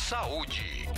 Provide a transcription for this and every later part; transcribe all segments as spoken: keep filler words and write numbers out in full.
saúde.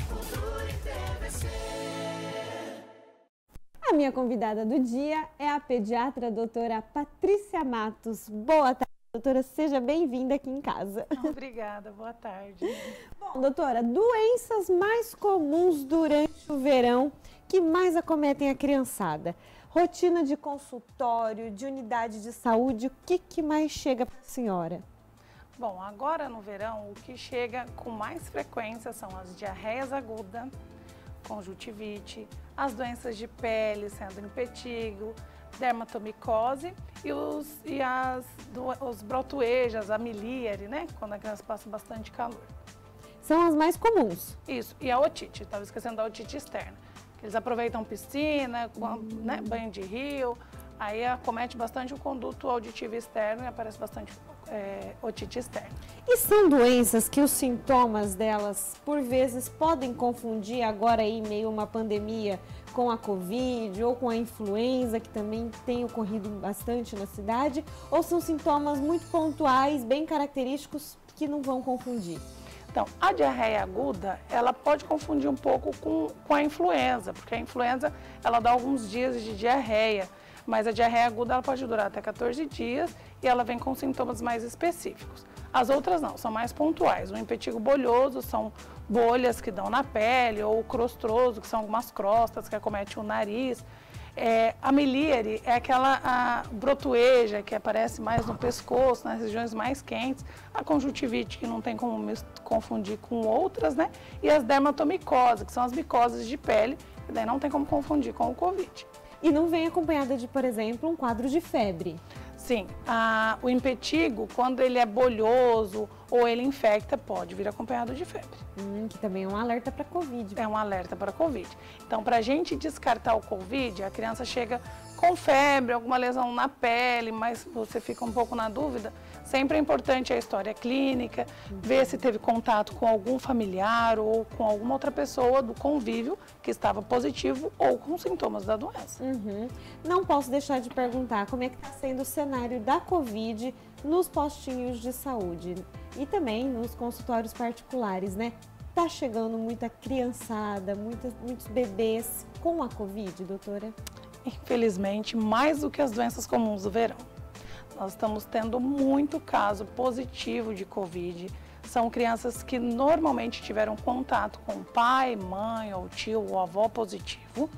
A minha convidada do dia é a pediatra doutora Patrícia Matos. Boa tarde, doutora. Seja bem-vinda aqui em casa. Obrigada, boa tarde. Bom, doutora, doenças mais comuns durante o verão que mais acometem a criançada. Rotina de consultório, de unidade de saúde, o que, que mais chega para a senhora? Bom, agora no verão, o que chega com mais frequência são as diarreias agudas, conjuntivite, as doenças de pele, sendo impetigo, dermatomicose e os, e as, do, os brotoejas, a milíare, né? Quando a criança passa bastante calor. São as mais comuns. Isso, e a otite, estava esquecendo da otite externa. Eles aproveitam piscina, hum. né, banho de rio, aí acomete bastante o conduto auditivo externo e aparece bastante é, otite externa. E são doenças que os sintomas delas, por vezes, podem confundir agora aí, meio uma pandemia, com a Covid ou com a influenza, que também tem ocorrido bastante na cidade, ou são sintomas muito pontuais, bem característicos, que não vão confundir? Então, a diarreia aguda, ela pode confundir um pouco com, com a influenza, porque a influenza, ela dá alguns dias de diarreia, mas a diarreia aguda, ela pode durar até quatorze dias e ela vem com sintomas mais específicos. As outras não, são mais pontuais. O impetigo bolhoso são bolhas que dão na pele, ou o crostroso, que são algumas crostas que acometem o nariz. É, a milíare é aquela a brotoeja que aparece mais no pescoço, nas regiões mais quentes, a conjuntivite, que não tem como me confundir com outras, né? E as dermatomicoses, que são as micoses de pele, que daí não tem como confundir com o Covid. E não vem acompanhada de, por exemplo, um quadro de febre? Sim, a, o impetigo, quando ele é bolhoso ou ele infecta, pode vir acompanhado de febre. Hum, que também é um alerta para Covid. É um alerta para Covid. Então, para a gente descartar o Covid, a criança chega com febre, alguma lesão na pele, mas você fica um pouco na dúvida, sempre é importante a história clínica, uhum. ver se teve contato com algum familiar ou com alguma outra pessoa do convívio que estava positivo ou com sintomas da doença. Uhum. Não posso deixar de perguntar como é que está sendo o cenário da Covid nos postinhos de saúde e também nos consultórios particulares, né? Tá chegando muita criançada, muitas, muitos bebês com a Covid, doutora? Infelizmente, mais do que as doenças comuns do verão. Nós estamos tendo muito caso positivo de Covid. São crianças que normalmente tiveram contato com pai, mãe, ou tio, ou avó positivo.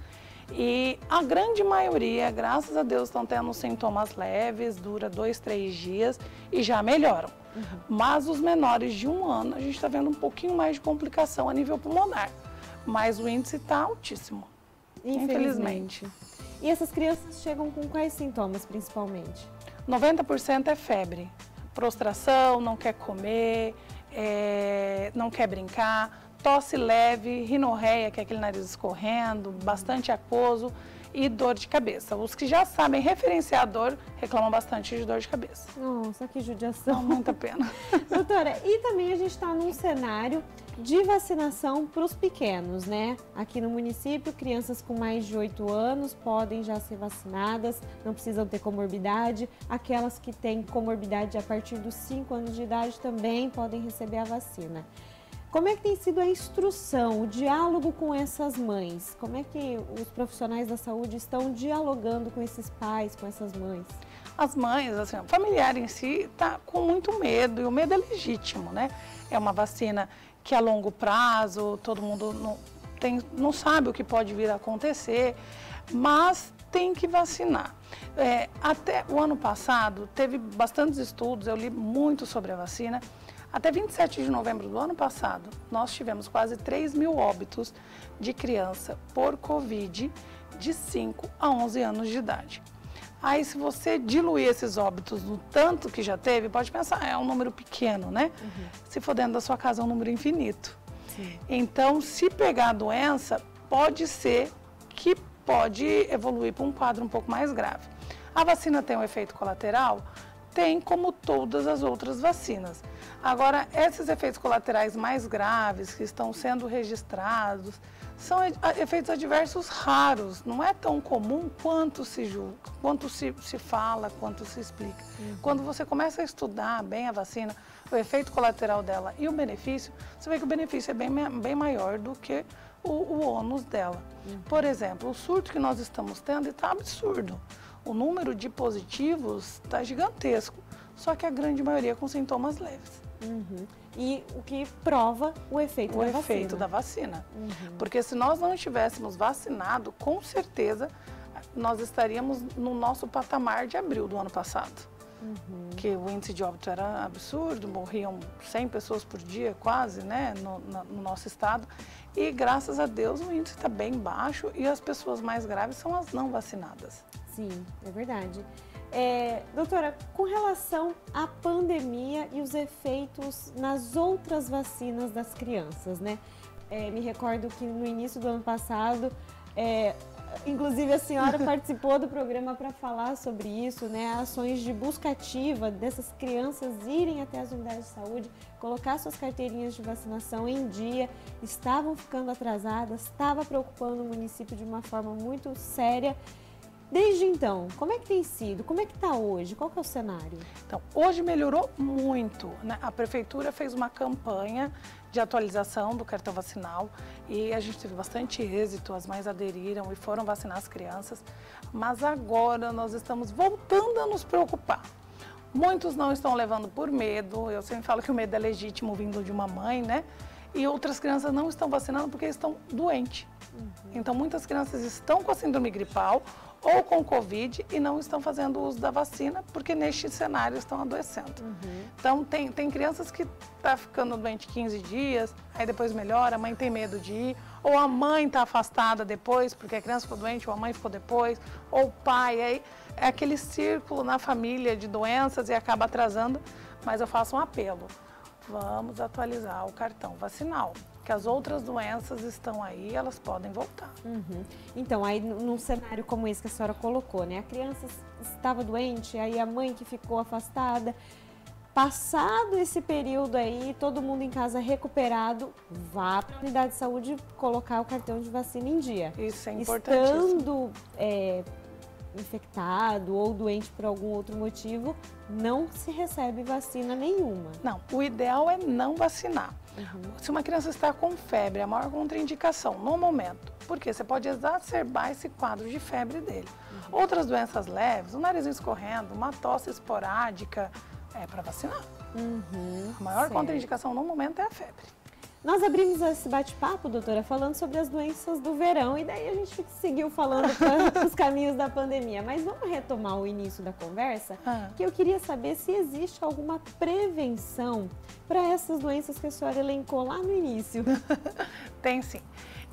E a grande maioria, graças a Deus, estão tendo sintomas leves, dura dois, três dias e já melhoram. Uhum. Mas os menores de um ano, a gente está vendo um pouquinho mais de complicação a nível pulmonar. Mas o índice está altíssimo, infelizmente. infelizmente. E essas crianças chegam com quais sintomas, principalmente? noventa por cento é febre, prostração, não quer comer, é, não quer brincar, tosse leve, rinorreia, que é aquele nariz escorrendo, bastante aquoso e dor de cabeça. Os que já sabem referenciar a dor reclamam bastante de dor de cabeça. Nossa, que judiação. Não, muita pena. Doutora, e também a gente está num cenário de vacinação para os pequenos, né? Aqui no município, crianças com mais de oito anos podem já ser vacinadas, não precisam ter comorbidade. Aquelas que têm comorbidade a partir dos cinco anos de idade também podem receber a vacina. Como é que tem sido a instrução, o diálogo com essas mães? Como é que os profissionais da saúde estão dialogando com esses pais, com essas mães? As mães, assim, o familiar em si está com muito medo, e o medo é legítimo, né? É uma vacina que a longo prazo, todo mundo não, tem, não sabe o que pode vir a acontecer, mas tem que vacinar. É, até o ano passado, teve bastantes estudos, eu li muito sobre a vacina. Até vinte e sete de novembro do ano passado, nós tivemos quase três mil óbitos de criança por Covid de cinco a onze anos de idade. Aí, se você diluir esses óbitos no tanto que já teve, pode pensar, é um número pequeno, né? Uhum. Se for dentro da sua casa, é um número infinito. Sim. Então, se pegar a doença, pode ser que pode evoluir para um quadro um pouco mais grave. A vacina tem um efeito colateral? Tem, como todas as outras vacinas. Agora, esses efeitos colaterais mais graves que estão sendo registrados são efeitos adversos raros, não é tão comum quanto se julga, quanto se, se fala, quanto se explica. Uhum. Quando você começa a estudar bem a vacina, o efeito colateral dela e o benefício, você vê que o benefício é bem, bem maior do que o, o ônus dela. Uhum. Por exemplo, o surto que nós estamos tendo está absurdo. O número de positivos está gigantesco, só que a grande maioria com sintomas leves. Uhum. E o que prova o efeito o da efeito vacina. O efeito da vacina. Uhum. Porque se nós não estivéssemos vacinados, com certeza nós estaríamos no nosso patamar de abril do ano passado. Uhum. Que o índice de óbito era absurdo, morriam cem pessoas por dia quase, né, no, na, no nosso estado. E graças a Deus o índice está bem baixo e as pessoas mais graves são as não vacinadas. Sim, é verdade. É, doutora, com relação à pandemia e os efeitos nas outras vacinas das crianças, né? É, me recordo que no início do ano passado, é, inclusive a senhora participou do programa para falar sobre isso, né? Ações de busca ativa dessas crianças irem até as unidades de saúde, colocar suas carteirinhas de vacinação em dia, estavam ficando atrasadas, estava preocupando o município de uma forma muito séria. Desde então, como é que tem sido? Como é que está hoje? Qual que é o cenário? Então, hoje melhorou muito, né? A prefeitura fez uma campanha de atualização do cartão vacinal e a gente teve bastante êxito, as mães aderiram e foram vacinar as crianças, mas agora nós estamos voltando a nos preocupar. Muitos não estão levando por medo, eu sempre falo que o medo é legítimo vindo de uma mãe, né? E outras crianças não estão vacinando porque estão doentes. Uhum. Então, muitas crianças estão com a síndrome gripal ou com Covid e não estão fazendo uso da vacina porque neste cenário estão adoecendo. Uhum. Então, tem, tem crianças que estão ficando doente quinze dias, aí depois melhora, a mãe tem medo de ir, ou a mãe está afastada depois porque a criança ficou doente ou a mãe ficou depois, ou o pai, aí é aquele círculo na família de doenças e acaba atrasando, mas eu faço um apelo. Vamos atualizar o cartão vacinal, que as outras doenças estão aí, elas podem voltar. Uhum. Então, aí num cenário como esse que a senhora colocou, né? A criança estava doente, aí a mãe que ficou afastada, passado esse período aí, todo mundo em casa recuperado, vá para a unidade de saúde colocar o cartão de vacina em dia. Isso é importantíssimo. Estando é, infectado ou doente por algum outro motivo, não se recebe vacina nenhuma. Não, o ideal é não vacinar. Uhum. Se uma criança está com febre, é a maior contraindicação no momento, porque você pode exacerbar esse quadro de febre dele. Uhum. Outras doenças leves, o nariz escorrendo, uma tosse esporádica, é para vacinar. Uhum. A maior certo. contraindicação no momento é a febre. Nós abrimos esse bate-papo, doutora, falando sobre as doenças do verão e daí a gente seguiu falando para os caminhos da pandemia. Mas vamos retomar o início da conversa, ah. que eu queria saber se existe alguma prevenção para essas doenças que a senhora elencou lá no início. Tem sim.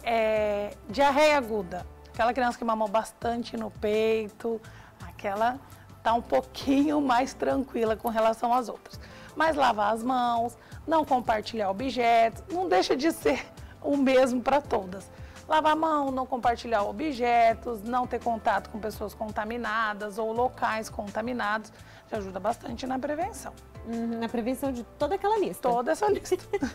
É, diarreia aguda, aquela criança que mamou bastante no peito, aquela está um pouquinho mais tranquila com relação às outras. Mas lavar as mãos, não compartilhar objetos, não deixa de ser o mesmo para todas. Lavar a mão, não compartilhar objetos, não ter contato com pessoas contaminadas ou locais contaminados, já ajuda bastante na prevenção. Uhum, na prevenção de toda aquela lista. Toda essa lista.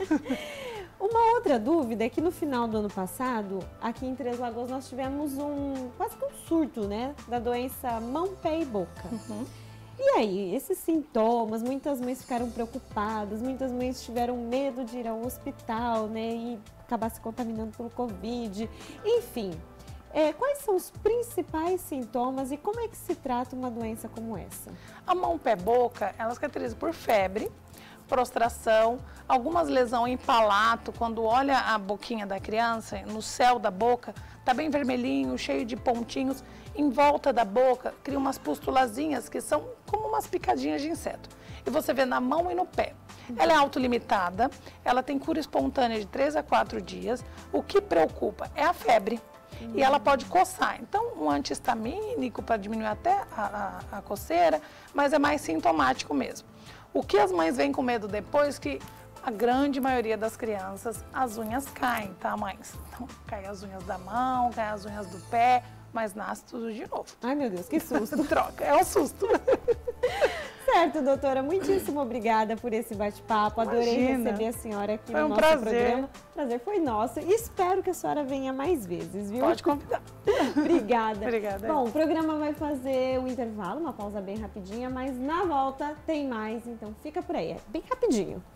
Uma outra dúvida é que no final do ano passado, aqui em Três Lagoas, nós tivemos um quase que um surto, né, da doença mão, pé e boca. Uhum. E aí, esses sintomas, muitas mães ficaram preocupadas, muitas mães tiveram medo de ir ao hospital, né, e acabar se contaminando pelo Covid. Enfim, é, quais são os principais sintomas e como é que se trata uma doença como essa? A mão, pé, boca, elas caracterizam por febre, prostração, algumas lesões em palato, quando olha a boquinha da criança, no céu da boca, tá bem vermelhinho, cheio de pontinhos, em volta da boca, cria umas pustulazinhas que são como umas picadinhas de inseto. E você vê na mão e no pé. Ela é autolimitada, ela tem cura espontânea de três a quatro dias. O que preocupa é a febre. Uhum. E ela pode coçar. Então, um antihistamínico para diminuir até a, a, a coceira, mas é mais sintomático mesmo. O que as mães vêm com medo depois que a grande maioria das crianças, as unhas caem, tá, mães? Então, cai as unhas da mão, cai as unhas do pé, mas nasce tudo de novo. Ai, meu Deus, que susto. Troca, é um susto. certo, doutora. Muitíssimo obrigada por esse bate-papo. Adorei Imagina. receber a senhora aqui Foi no um nosso prazer. programa. O prazer foi nosso. E espero que a senhora venha mais vezes, viu? Pode convidar. Obrigada. Obrigada. Bom, o programa vai fazer um intervalo, uma pausa bem rapidinha, mas na volta tem mais, então fica por aí. É bem rapidinho.